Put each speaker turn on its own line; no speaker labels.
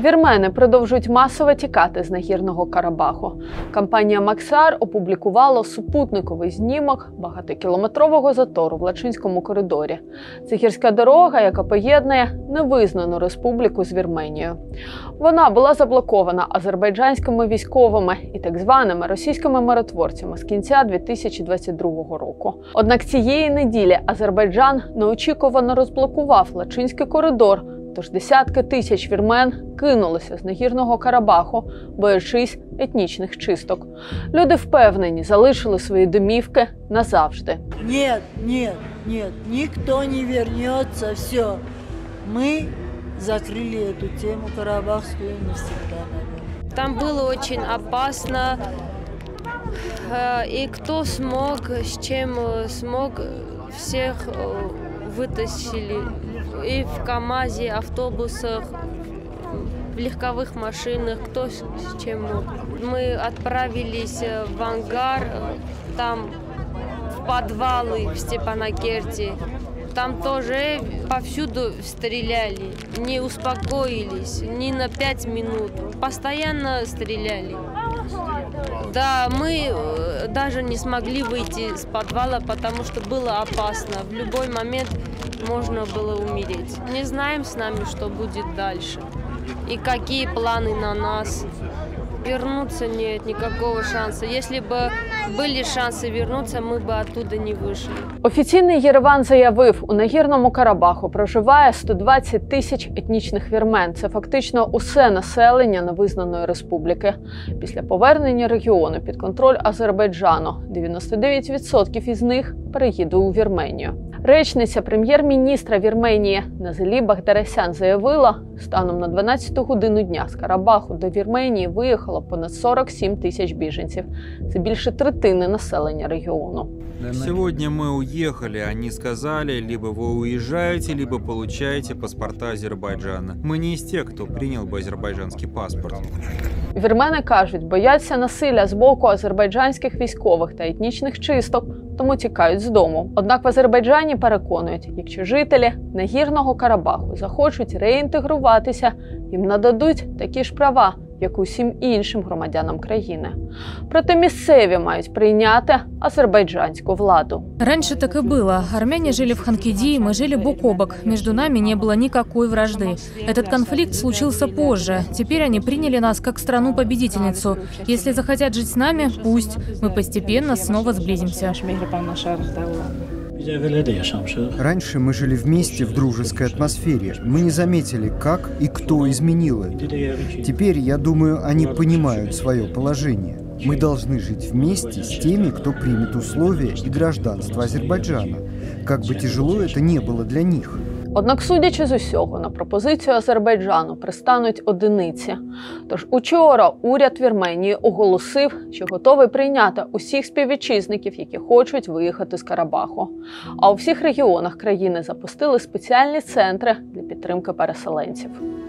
Вірмени продовжують масово тікати з Нагірного Карабаху. Компанія Максар опублікувала супутниковий знімок багатокілометрового затору в Лачинському коридорі. Це гірська дорога, яка поєднує невизнану республіку з Вірменією. Вона була заблокована азербайджанськими військовими і так званими російськими миротворцями з кінця 2022 року. Однак цієї неділі Азербайджан неочікувано розблокував Лачинський коридор, тож десятки тисяч вірмен кинулися з Нагірного Карабаху, боячись етнічних чисток. Люди впевнені, залишили свої домівки назавжди.
Ні, ніхто не повернеться, все. Ми закрили цю тему карабахську навсегда.
Там было очень опасно, и кто смог, с чем смог, всех вытащили. И в КамАЗе, автобусах, в легковых машинах, кто с чем мог. Мы отправились в ангар, там в подвалы в Степанакерте. Там тоже повсюду стреляли, не успокоились ни на 5 минут, постоянно стреляли. Да, мы даже не смогли выйти с подвала, потому что было опасно. В любой момент можно было умереть. Не знаем с нами, что будет дальше и какие планы на нас. Вернуться нет никакого шанса. Если бы были шансы вернуться, мы бы оттуда не вышли.
Офіційний Єреван заявив, у Нагірному Карабаху проживає 120 тисяч етнічних вірмен. Це фактично усе населення невизнаної республіки. Після повернення регіону під контроль Азербайджану 99% із них переїде у Вірменію. Речниця прем'єр-міністра Вірменії Назелі Багдарасян заявила, станом на 12-ту годину дня з Карабаху до Вірменії виїхало понад 47 тисяч біженців. Це більше третини населення регіону.
Сегодня мы уехали, они сказали, либо вы уезжаете, либо получаете паспорта Азербайджана. Мы не из тех, кто принял бы азербайджанский паспорт.
Вірмени кажуть, бояться насилля з боку азербайджанських військових та етнічних чисток, тому тікають з дому. Однак в Азербайджані переконують, якщо жителі Нагірного Карабаху захочуть реінтегруватися, їм нададуть такі ж права, як усім іншим громадянам країни. Проте місцеві мають прийняти азербайджанську владу.
Раньше так и было. Армяне жили в Ханкидии, мы жили бок о бок. Между нами не было никакой вражды. Этот конфликт случился позже. Теперь они приняли нас как страну-победительницу. Если захотят жить с нами, пусть. Мы постепенно снова сблизимся.
Раньше мы жили вместе в дружеской атмосфере. Мы не заметили, как и кто изменил это. Теперь, я думаю, они понимают свое положение. Мы должны жить вместе с теми, кто примет условия и гражданство Азербайджана, как бы тяжело это не было для них.
Однак, судячи з усього, на пропозицію Азербайджану пристануть одиниці. Тож учора уряд Вірменії оголосив, що готовий прийняти усіх співвітчизників, які хочуть виїхати з Карабаху. А у всіх регіонах країни запустили спеціальні центри для підтримки переселенців.